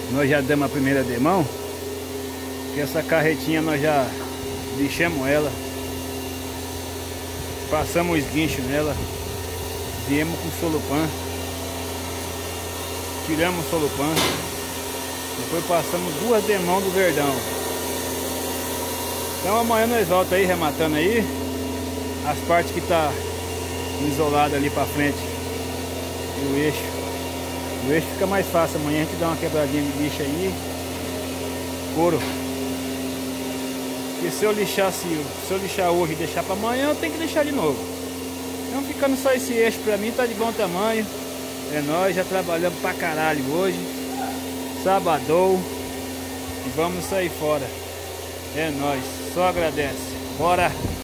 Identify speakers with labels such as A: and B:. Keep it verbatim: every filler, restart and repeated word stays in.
A: Nós já demos a primeira demão, que essa carretinha nós já lixamos ela, passamos os guinchos nela, viemos com solupan, tiramos o solupan, depois passamos duas demãos do verdão. Então amanhã nós voltamos aí rematando aí as partes que tá isolada ali pra frente e o eixo. O eixo fica mais fácil, amanhã a gente dá uma quebradinha de lixo aí, couro. E se eu lixar se, se eu lixar hoje e deixar para amanhã, eu tenho que lixar de novo. Então ficando só esse eixo pra mim tá de bom tamanho. É nóis, já trabalhamos pra caralho hoje. Sabadão. E vamos sair fora. É nóis, só agradece. Bora!